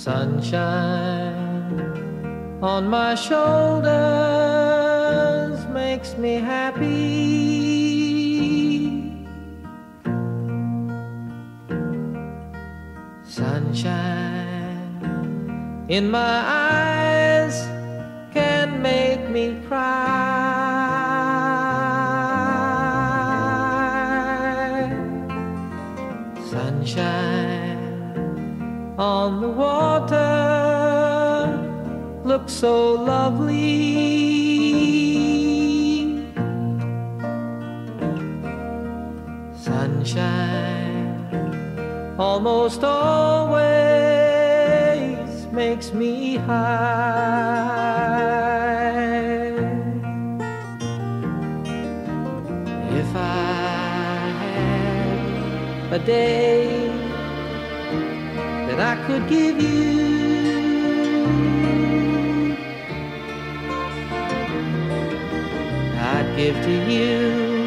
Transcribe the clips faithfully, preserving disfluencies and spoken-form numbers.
Sunshine on my shoulders makes me happy. Sunshine in my eyes can make me cry. Sunshine on the water looks so lovely. Sunshine almost always makes me high. If I had a day that I could give you, I'd give to you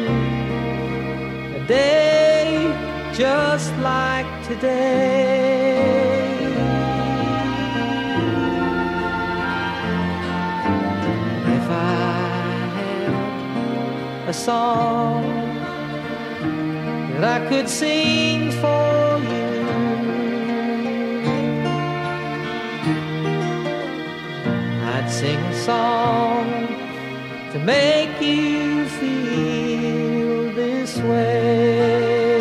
a day just like today. If I had a song that I could sing for you, I'd sing a song to make you feel this way.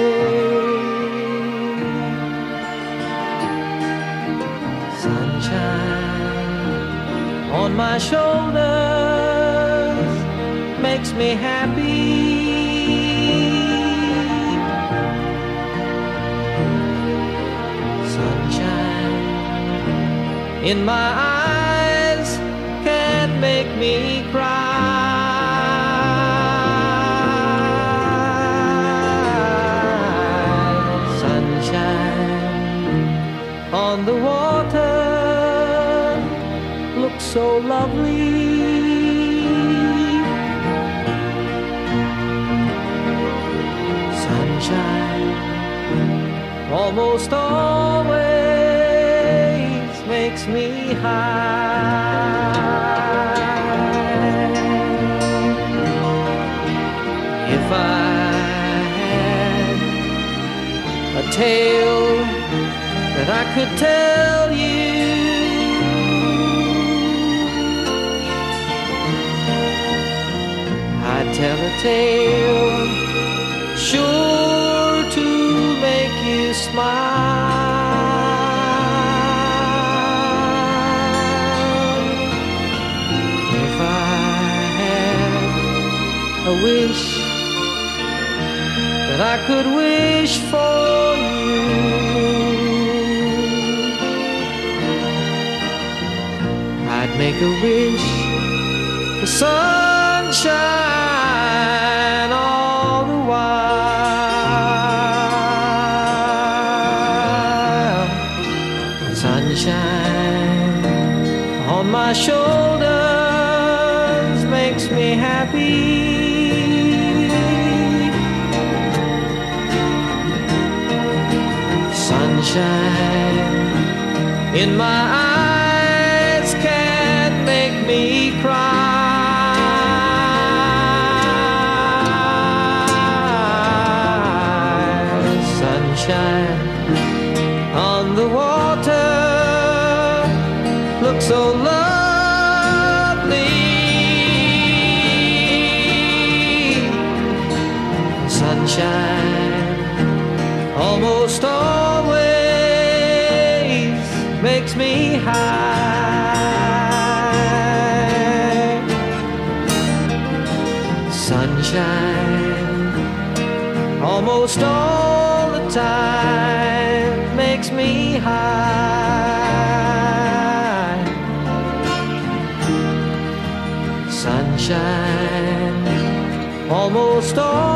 Sunshine on my shoulders makes me happy. Sunshine in my eyes can make me cry. On the water looks so lovely. Sunshine almost always makes me high. If I had a tale that I could tell you, I'd tell a tale sure to make you smile. If I had a wish that I could wish for you, I'd make a wish for sunshine all the while. Sunshine on my shoulders makes me happy. Sunshine in my eyes can make me cry. Sunshine on the water looks so lovely. Sunshine almost always makes me high. Sunshine almost all the time makes me high. Sunshine almost all